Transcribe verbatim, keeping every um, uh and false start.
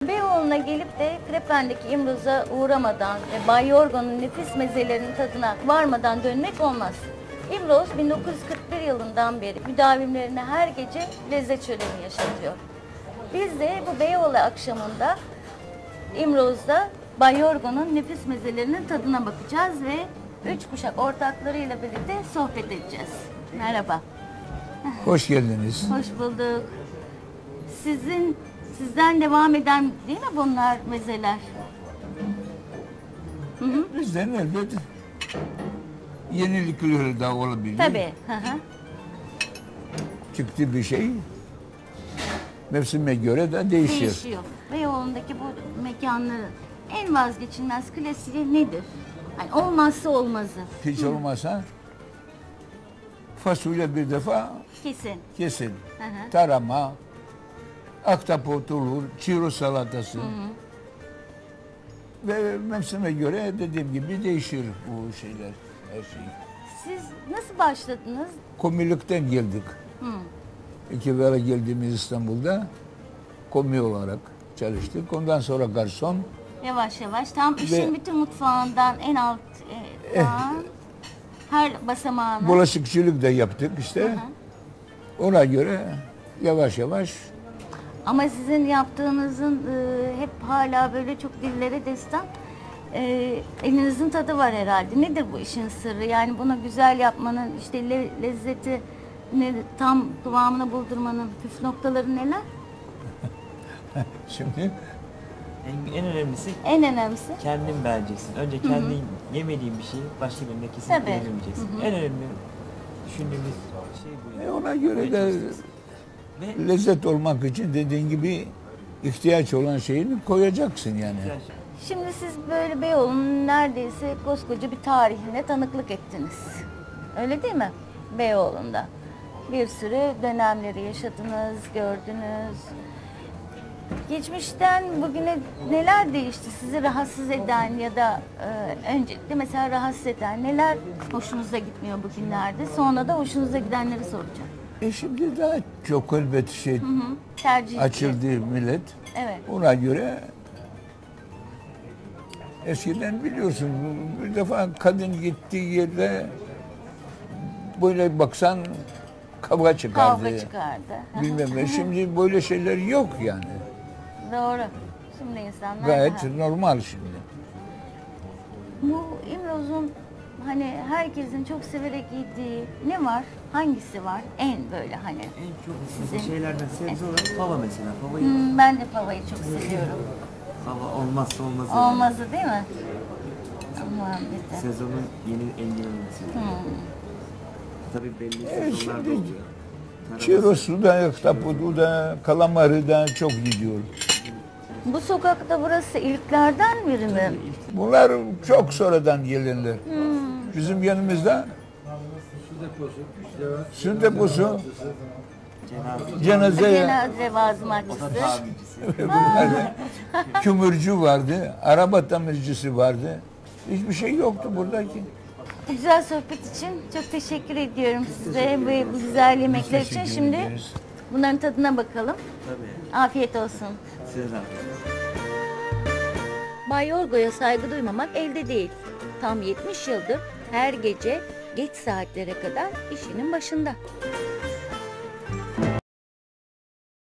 Beyoğlu'na gelip de Krepen'deki İmroz'a uğramadan ve Bay Yorgo'nun nefis mezelerinin tadına varmadan dönmek olmaz. İmroz bin dokuz yüz kırk bir yılından beri müdavimlerine her gece lezzet şöleni yaşatıyor. Biz de bu Beyoğlu akşamında İmroz'da Bay Yorgo'nun nefis mezelerinin tadına bakacağız ve üç kuşak ortaklarıyla birlikte sohbet edeceğiz. Merhaba. Hoş geldiniz. Hoş bulduk. Sizin sizden devam eden değil mi bunlar mezeler? Hı hı. Bizden elbette yenilikleri de olabilir. Tabii. Hı hı. Çıktı bir şey mevsime göre de değişir. Değişiyor. Beyoğlu'ndaki bu mekanların en vazgeçilmez klasiği nedir? Yani olmazsa olmazı. Hiç olmazsa fasulye bir defa Kesin. kesin. Hı hı. Tarama, ahtapot olur, çiro salatası. Hı hı. Ve mevsime göre dediğim gibi değişir bu şeyler, her şey. Siz nasıl başladınız? Komilikten geldik. Hı. İki evvel geldiğimiz İstanbul'da komi olarak çalıştık. Ondan sonra garson. Yavaş yavaş tam işin Ve- bütün mutfağından en alt e, falan, her basamağına. Bulaşıkçılık da yaptık işte. Hı hı. Ona göre yavaş yavaş Ama sizin yaptığınızın e, hep hala böyle çok dillere destan e, elinizin tadı var herhalde. Nedir bu işin sırrı? Yani bunu güzel yapmanın, işte le, lezzeti ne, tam kıvamını buldurmanın püf noktaları neler? şimdi En, en önemlisi En önemlisi. kendin beğeneceksin. Önce kendi yemediğin bir şeyi başka birine kesinlikle Tabii. yedirmeyeceksin. Hı hı. En önemli düşündüğümüz şey bu. e, yani. ona göre de Ve lezzet olmak için dediğin gibi ihtiyaç olan şeyini koyacaksın yani. güzel şey. Şimdi siz böyle Beyoğlu'nun neredeyse koskoca bir tarihine tanıklık ettiniz. Öyle değil mi? Beyoğlu'nda. Bir sürü dönemleri yaşadınız, gördünüz. Geçmişten bugüne neler değişti? Sizi rahatsız eden ya da e, öncelikle mesela rahatsız eden neler hoşunuza gitmiyor bugünlerde? Sonra da hoşunuza gidenleri soracağım. E şimdi daha çok elbet şey Hı hı. Tercih. açıldı millet. Evet. Ona göre eskiden biliyorsun bir defa kadın gittiği yerde böyle baksan kavga çıkardı. Kavga çıkardı. Bilmem ne. Şimdi böyle şeyler yok yani. Doğru. Şimdi insanlar Gayet daha- normal şimdi. Bu İmroz'un hani herkesin çok severek yediği ne var? Hangisi var? En böyle hani. En çok Sizin- sizin şeylerden sebze olarak fava mesela. Favayı, Hmm, ben de pavayı çok seviyorum. fava olmazsa olmazı. yani. Olmazı değil mi? Aman bir de. Sezonun yeni engellemesi. Hmm. Tabii belli E, sezonlarda şimdi oluyor. Taraması- Çirosu da, ahtapotu da, kalamarı da çok gidiyor. Bu sokakta burası ilklerden biri mi? Bunlar çok sonradan gelenler. Hmm. Bizim yanımızda su deposu, Cenaze. cenaze Cenaze vazımatçısı. O da tamircisi. vardı, kümürcü vardı, araba tamircisi vardı. Hiçbir şey yoktu buradaki. Bu güzel sohbet için çok teşekkür ediyorum size ve bu güzel yemekler için. Teşekkür Şimdi ederiz. bunların tadına bakalım. Tabii. Afiyet olsun. Size de afiyet. Bay Yorgo'ya saygı duymamak elde değil. Tam yetmiş yıldır her gece geç saatlere kadar işinin başında.